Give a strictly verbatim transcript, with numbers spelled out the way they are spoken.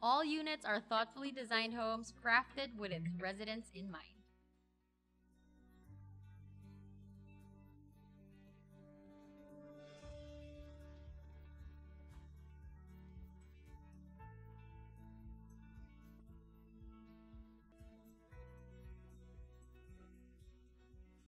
All units are thoughtfully designed homes crafted with its residents in mind.